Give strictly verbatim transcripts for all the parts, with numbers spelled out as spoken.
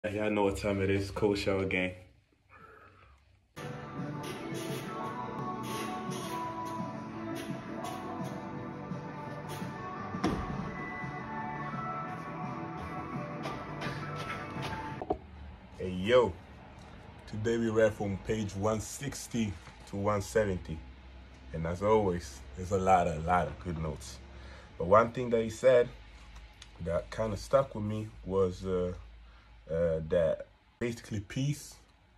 Y'all know what time it is. Cold shower gang. Hey yo, today we read from page one sixty to one seventy, and as always, there's a lot, a lot of good notes. But one thing that he said that kind of stuck with me was uh, uh, that basically peace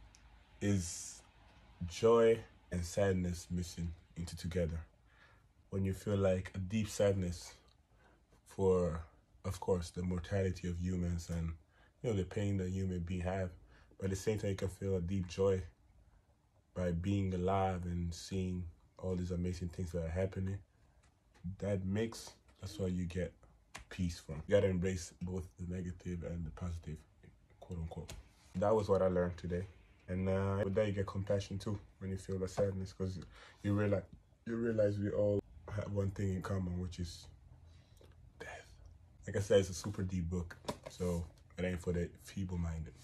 is joy and sadness mixing into together. When you feel like a deep sadness for, of course, the mortality of humans and you know the pain that human beings have, but at the same time you can feel a deep joy by being alive and seeing all these amazing things that are happening. That mix, that's why you get peace from. You gotta embrace both the negative and the positive, quote unquote. That was what I learned today. And uh, with that you get compassion too when you feel the sadness, because you realize you realize we all have one thing in common, which is death. Like I said, it's a super deep book, so it ain't for the feeble-minded.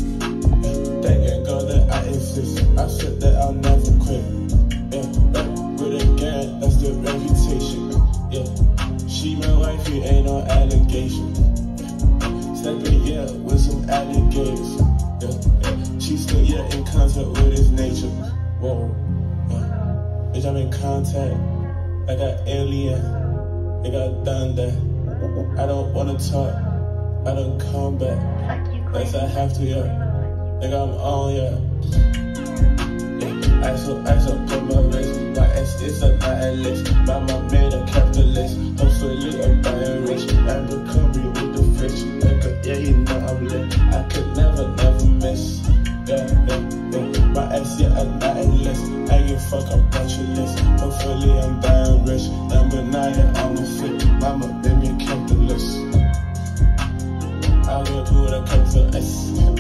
Thank God that I exist. I said that I'll never quit. Yeah, back with a gang, that's the reputation. Yeah, she my wife, you ain't no allegation. Stepping, yeah, with some alligators. Yeah, yeah. She's still, yeah, in contact with his nature. Whoa, yeah. Bitch, I'm in contact. I got alien. They got done that. I don't wanna talk. I don't come back. Yes, I have to, yeah. Nigga, I'm on, yeah. Yeah. I so, I so put my wrist. My ex is a nihilist. Mama made a capitalist. Hopefully, I'm buying rich. I'm recovery with the fish. Nigga, yeah, you know I'm lit. I could never, never miss. Yeah, yeah, yeah. My ex, yeah, a nihilist. I give fuck, I'm naturalist. Hopefully, I'm dying rich. Number nine, yeah, on the flip. Mama made me a capitalist. I'll go to the capital S.